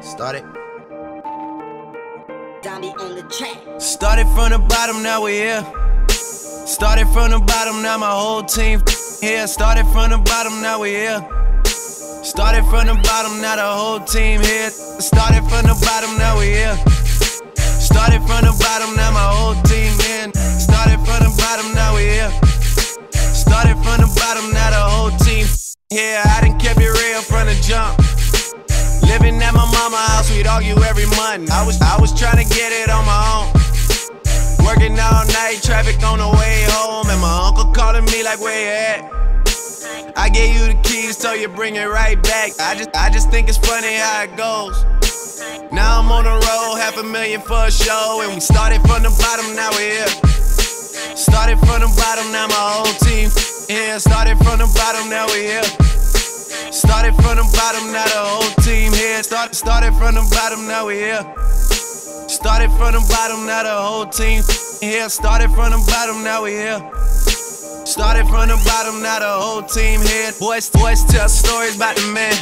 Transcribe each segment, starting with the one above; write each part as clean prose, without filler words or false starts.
Started. Zombie on the track. Started from the bottom, now we here. Started from the bottom, now my whole team here. Started from the bottom, now we here. Started from the bottom, now the whole team here. Started from the bottom, now we here. Started from the bottom, now my whole team in. Started from the bottom, now we here. Started from the bottom, now the whole team here. I done kept it real from the jump. Living at my mama's house, we'd argue every month. I was trying to get it on my own. Working all night, traffic on the way home, and my uncle calling me like, where you at? I gave you the keys, so you bring it right back. I just think it's funny how it goes. Now I'm on the road, $500,000 for a show, and we started from the bottom, now we're here. Started from the bottom, now my whole team here. Started from the bottom, now we here. Started from the bottom, now the whole team here. Started from the bottom, now we here. Started from the bottom, now the whole team here. Started from the bottom, now we here. Started from the bottom, now the whole team here. Boys tell stories about the man.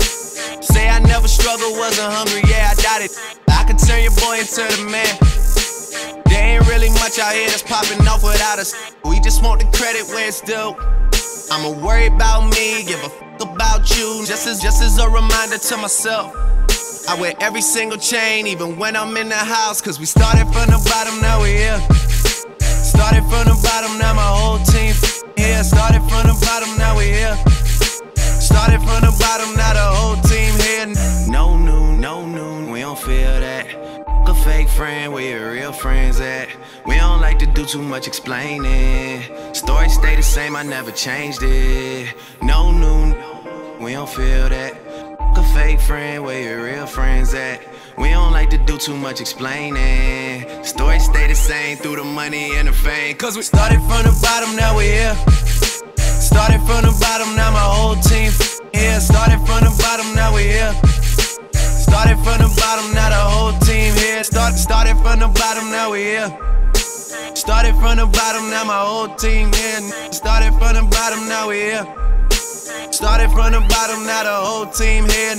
Say I never struggled, wasn't hungry, yeah, I doubt it. I could turn your boy into the man. There ain't really much out here that's popping off without us. We just want the credit where it's due. I'ma worry about me, give a fuck about you. Just as a reminder to myself, I wear every single chain, even when I'm in the house. Cause we started from the bottom, now we here. Started from the bottom, now my whole team here. Started from the bottom, now we here. Started from the bottom, now the whole team here. No noon, we don't feel that. A fake friend, where your real friends at? We don't like to do too much explaining. Story stay the same, I never changed it. No noon, we don't feel that. A fake friend, where your real friends at? We don't like to do too much explaining. Story stay the same through the money and the fame. Cause we started from the bottom, now we here. Started from the bottom, now my whole team here. Started from the bottom, now we here. Started from the bottom, now the whole team here. Started from the bottom, now we here. Started from the bottom, now my whole team here. Started from the bottom, now we here. Started from the bottom, now the whole team here.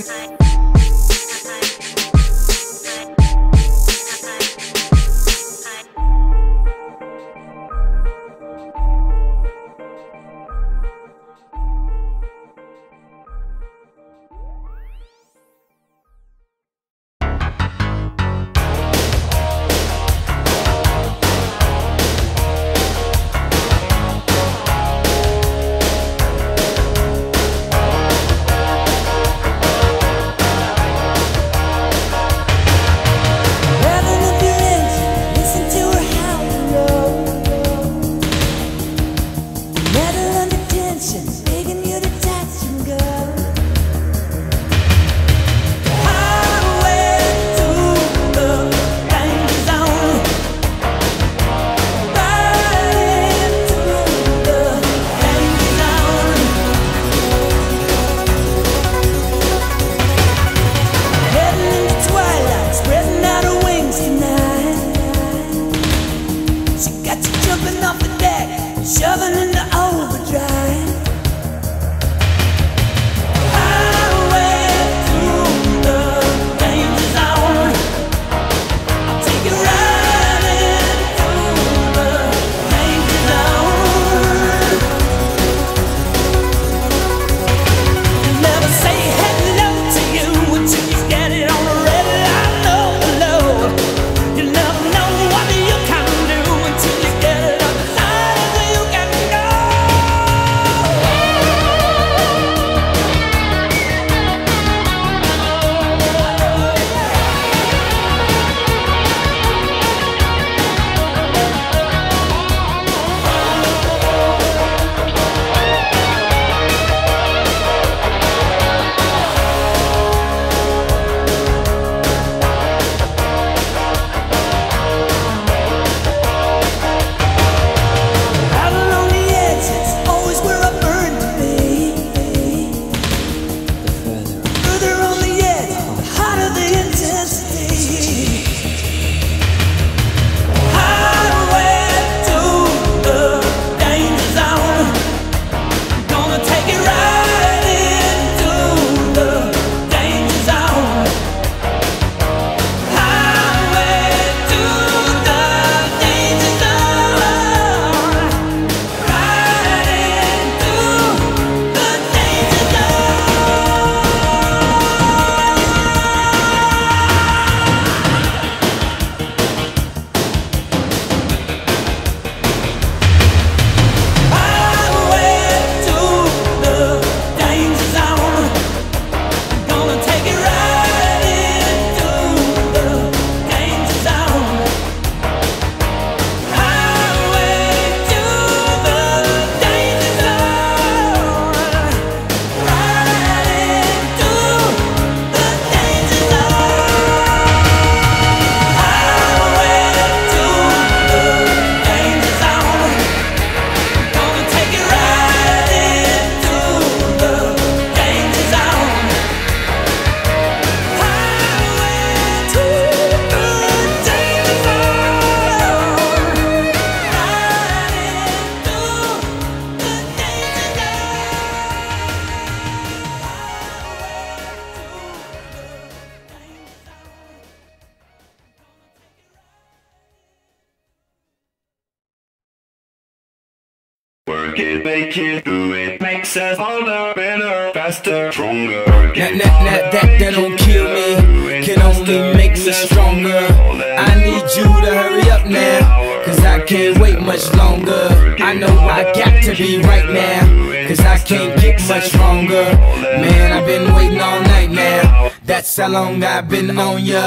work it, make it, do it. Makes us harder, better, faster, stronger. That don't kill me, can only make me stronger. I need you to hurry up now, cause I can't wait much longer. I know I got to be right now, cause I can't get much stronger. Man, I've been waiting all night now, that's how long I've been on ya.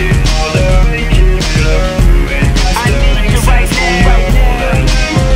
I need you right now.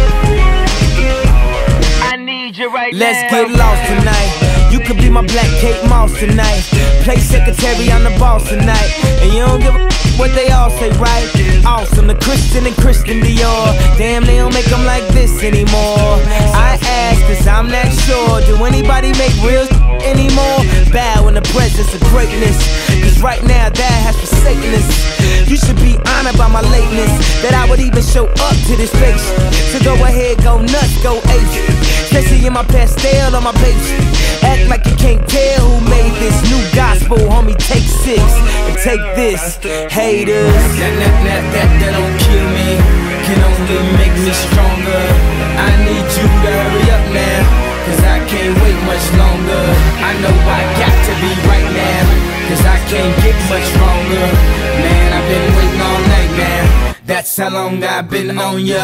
I need you right now. Let's get lost tonight. You could be my black Kate Moss tonight. Play secretary, I'm the boss tonight. And you don't give a what they all say, right? Awesome, the Christian and Christian Dior. Damn, they don't make them like this anymore. I ask, cause I'm not sure. Do anybody make real anymore? Bow in the presence of greatness, cause right now that has forsaken us. You should be honored by my lateness, that I would even show up to this place. So go ahead, go nuts, go ape, especially in my pastel on my page. Act like you can't tell who made this new gospel, homie. Take 6 and take this, haters. That don't kill me, can only make me stronger. I need you to hurry up now, cause I can't wait much longer. I know I got to be right now, cause I can't get much stronger. Man, I've been waiting all night now, that's how long I've been on ya.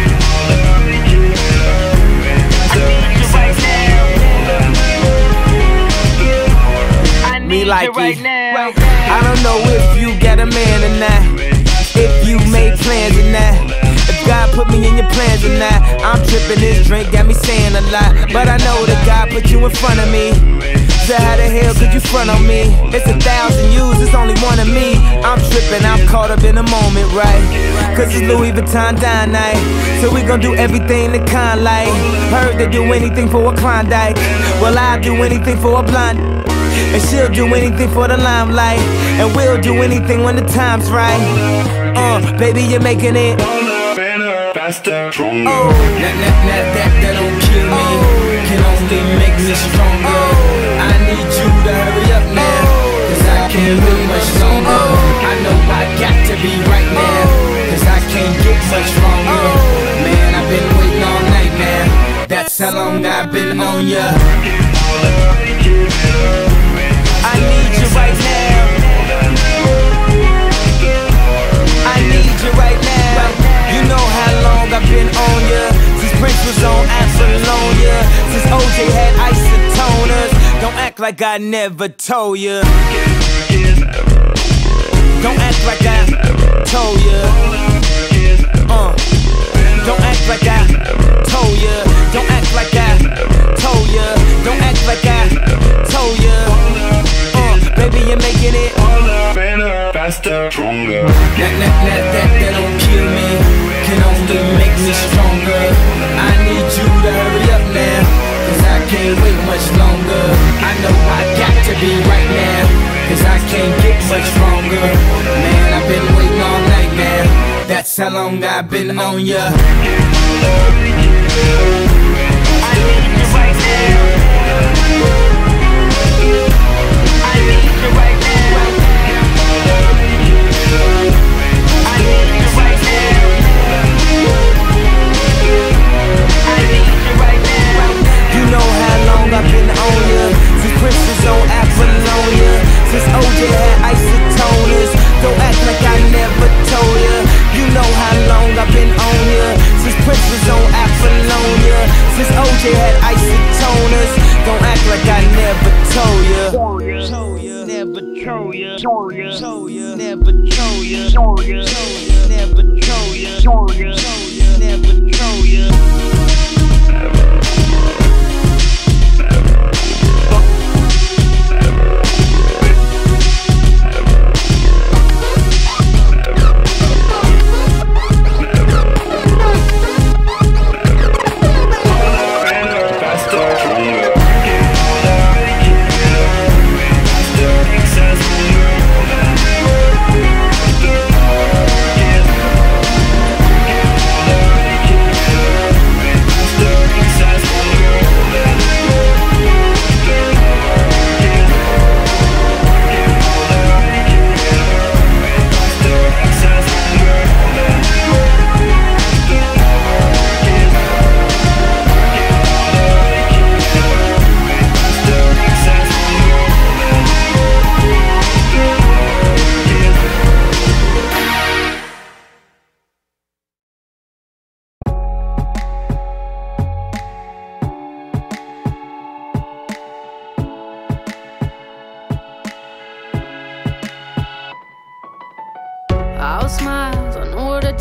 Me like right it. now. I don't know if you got a man or not, if you made plans or not, if God put me in your plans or not. I'm tripping, this drink got me saying a lot, but I know that God put you in front of me. So how the hell could you front on me? It's 1,000 yous, it's only one of me. I'm tripping, I'm caught up in the moment, right? Cause it's Louis Vuitton dine night, so we gon' do everything the kind like. Heard they do anything for a Klondike, well I'll do anything for a blonde, and she'll do anything for the limelight, and we'll do anything when the time's right. Baby, you're making it Better, faster, stronger. That don't kill me, can only make me stronger. I need you to hurry up now, cause I can't wait much longer. I know I got to be right now, cause I can't get much stronger. Man, I've been waiting all night now, that's how long I've been on ya. I need you right now, I need you right now. You know how long I've been on ya, since Prince was on Apollonia, since OJ had isotoners. Don't act like I never told ya, don't act like I told ya. Don't act like I told ya, don't act like I told ya, don't act like I told ya. Baby, you're making it better, faster, stronger. That don't kill me, can only make me stronger. I need you to hurry up now, cause I can't wait much longer. I know I got to be right now, cause I can't get much stronger. Man, I've been waiting all night now, that's how long I've been on ya. I need you right now. I need you right now. I need you right now. I need you right now. You know how long I've been on ya, since Prince was on Apollonia, since OJ had isotoners. Don't act like I never told ya. You know how long I've been on ya, since Prince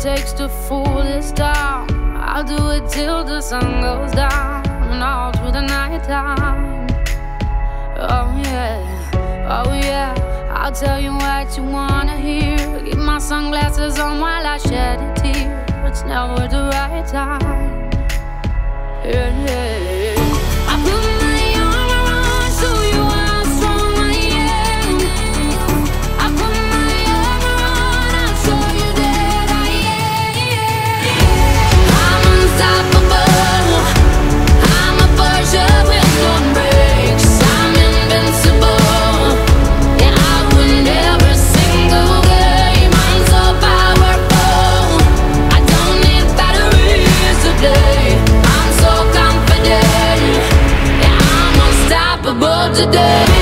takes to fool this town. I'll do it till the sun goes down and all through the night time. Oh yeah, I'll tell you what you wanna hear. Keep my sunglasses on while I shed a tear. It's never the right time. Yeah. I put my armor on, show you how strong I am. I put my armor on, I'll show you that I am. I'm unstoppable. I'm a Persia with no brakes. I'm invincible. Yeah, I win every single game. I'm so powerful. I don't need batteries today. I'm so confident. Yeah, I'm unstoppable today.